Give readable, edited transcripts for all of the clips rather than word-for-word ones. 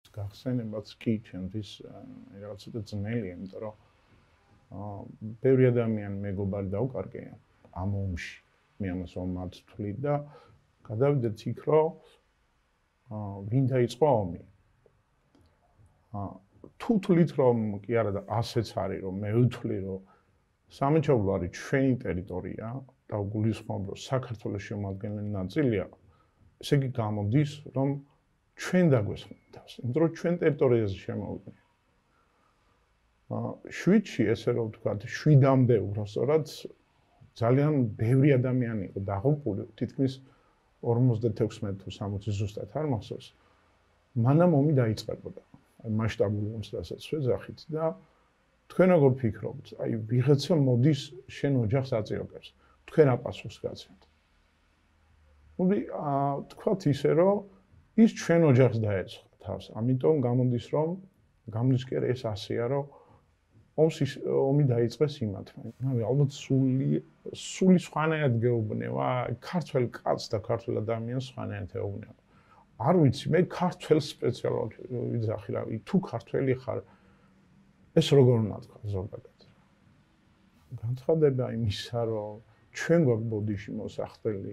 გახსენებაც კი ჩემთვის რაღაც ცოტა ძნელია, იმიტომ რომ ბევრი ადამიანი მეგობარი დავკარგე ამ ომში. მე ამას ომად ვთვლი და გადავიდეთ იქ, რომ ვინ დაიწყო ომი. თუ თვლით, რომ კი არა და ასეც არის, რომ მე ვთვლი, რომ სამეჩოვლო არის ჩვენი ტერიტორია და გულისხმობ, რომ საქართველოს შემადგენელი ნაწილია, ესე იგი გამოდის, რომ ჩვენ დაგვესხმეთ თავს, იმიტომ რომ ჩვენ ტერიტორიაზე შემოვიდნენ. 7-ში ესე რომ ვთქვათ, 7-მდე უბრალოდ ძალიან ბევრი ადამიანი იყო დაღუპული, თითქმის 56 თუ 60 ზუსტად არ მახსოვს. მანამ ომი დაიწყებოდა. აი მასშტაბური ომს რასაც ვეძახით და თქვენ როგორ ფიქრობთ? აი ვიღაცა მოდის შენ ოჯახს აწიოკებს. თქვენ აპასუხს გაცემთ. თქვათ ისე რომ ის ჩვენ ოჯახს დაეწყო თავს. ამიტომ გამოდის რომ გამოდის კი ეს ასეა რომ ომი დაიწყეს იმათმა. ალბათ სული სხვანაირად გეუბნება, ქართველ კაცს და ქართველ ადამიანს სხვანაირად ეუბნება. არ ვიცი, მე ქართველ სპეციალურად ვიძახი რა, თუ ქართველი ხარ, ეს როგორ უნდა თქვა ზოგადად. განცხადება იმისა, რომ ჩვენ გვაქვს ბოდიში მოსახდელი,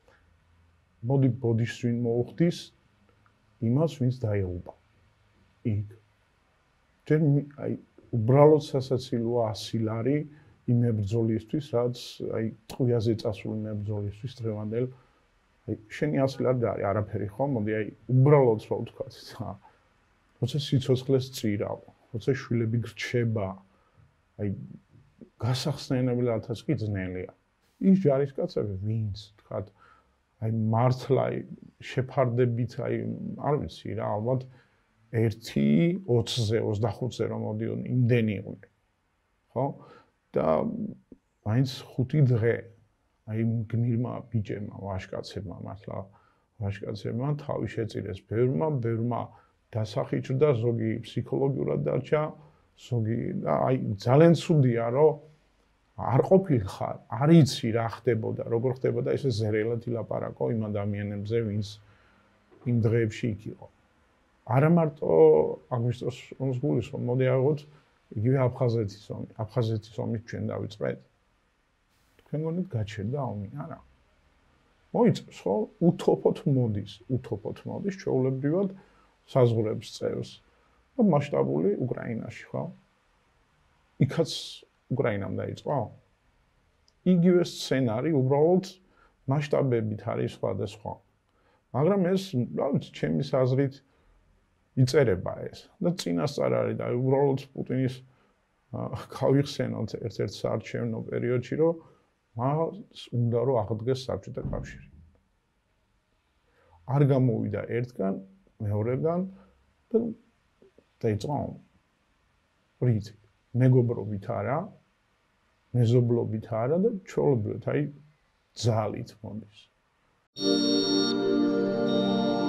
მოდი ბოდიშს ვინ მოუხდის, იმას ვინც დაეუბა. იქ. ჯერ აი უბრალოდ სასაცილოა 100 ლარი იმ მებრძოლისთვის, რაც აი ტყვიაზე წასული მებრძოლისთვის დღევანდელ აი შენი 100 ლარი და არაფერი ხო? მოდი აი უბრალოდ რა ვთქვათ, როცა სიცოცხლეს წირავ, როცა შვილები გრჩება, აი გასახსნელებლადაც კი ძნელია. ის ჯარისკაცები ვინც თქვათ, აი მართლა შეფარდებით, აი არ ვიცი რა, ალბათ 1-20-ზე, 25-ზე რომ მოდიონ, იმდენი იყვნენ. ხო? და მაინც 5 დღე აი გმირმა ბიჭებმა, ვაჟკაცებმა, მართლა ვაჟკაცებმა თავი შეწირეს ბევრმა დასახიჭდა, ზოგი ფსიქოლოგიურად დარჩა, ზოგი და აი ძალიან ცუდია, რომ არ ყოფილხარ, არ იცი რა ხდებოდა, როგორ ხდებოდა, ესე ზერელად ილაპარაკო იმ ადამიანებზე, ვინც იმ დღეებში იქ იყო. არა მარტო აგვისტოს ომს გულისხმობ, მოდი ავიღოთ იგივე აფხაზეთის ომი. აფხაზეთის ომით ჩვენ დავიწყეთ. თქვენ გონით გაჩერდა ომი? არა. მოიწევს ხო? უთოფოდ მოდის ჩვეულებრივად საზღვრებს წევს. და მასშტაბული უკრაინაში, ხო? იქაც უკრაინამ დაიწყო. იგივე სცენარი უბრალოდ მასშტაბებით არის სხვადასხვა. მაგრამ ეს, რა ვიცი, ჩემის აზრით იწერება ეს და წინასწარ არის და უბრალოდ პუტინის გავიხსენოთ ერთ-ერთ საარჩევნო პერიოდში, რომ მას უნდა რომ აღდგეს საბჭოთა კავშირი. არ გამოვიდა ერთგან, მეორეგან და დაიწყო ომი. პრინციპი, მეგობრობით არა, მეზობლობით არა და ჩვეულებრივად აი ძალით მოდის.